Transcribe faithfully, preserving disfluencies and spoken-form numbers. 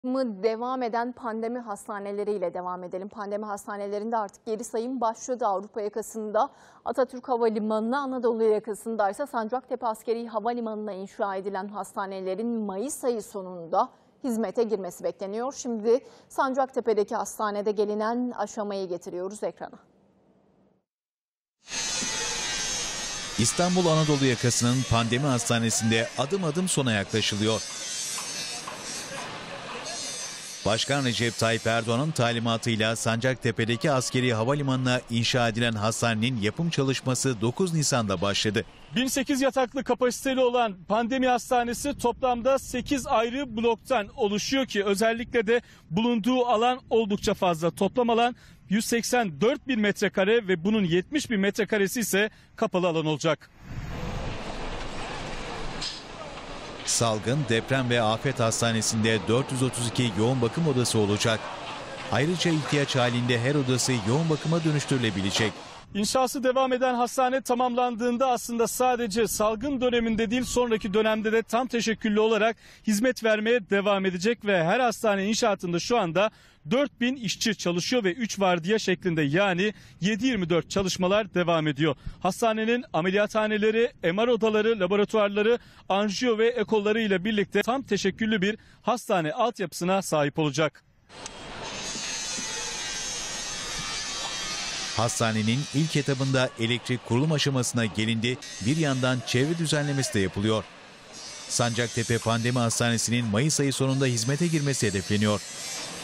mı devam eden pandemi hastaneleriyle devam edelim. Pandemi hastanelerinde artık geri sayım başladı. Avrupa yakasında Atatürk Havalimanı'na, Anadolu yakasında ise Sancaktepe Askeri Havalimanı'na inşa edilen hastanelerin Mayıs ayı sonunda hizmete girmesi bekleniyor. Şimdi Sancaktepe'deki hastanede gelinen aşamayı getiriyoruz ekrana. İstanbul Anadolu yakasının pandemi hastanesinde adım adım sona yaklaşılıyor. Başkan Recep Tayyip Erdoğan'ın talimatıyla Sancaktepe'deki askeri havalimanına inşa edilen hastanenin yapım çalışması dokuz Nisan'da başladı. bin sekiz yataklı kapasiteli olan pandemi hastanesi toplamda sekiz ayrı bloktan oluşuyor ki özellikle de bulunduğu alan oldukça fazla. Toplam alan yüz seksen dört bin metrekare ve bunun yetmiş bin metrekaresi ise kapalı alan olacak. Salgın, deprem ve afet hastanesinde dört yüz otuz iki yoğun bakım odası olacak. Ayrıca ihtiyaç halinde her odası yoğun bakıma dönüştürülebilecek. İnşası devam eden hastane tamamlandığında aslında sadece salgın döneminde değil sonraki dönemde de tam teşekküllü olarak hizmet vermeye devam edecek ve her hastane inşaatında şu anda dört bin işçi çalışıyor ve üç vardiya şeklinde yani yedi yirmi dört çalışmalar devam ediyor. Hastanenin ameliyathaneleri, M R odaları, laboratuvarları, anjiyo ve ekolları ile birlikte tam teşekküllü bir hastane altyapısına sahip olacak. Hastanenin ilk etabında elektrik kurulum aşamasına gelindi, bir yandan çevre düzenlemesi de yapılıyor. Sancaktepe Pandemi Hastanesi'nin Mayıs ayı sonunda hizmete girmesi hedefleniyor.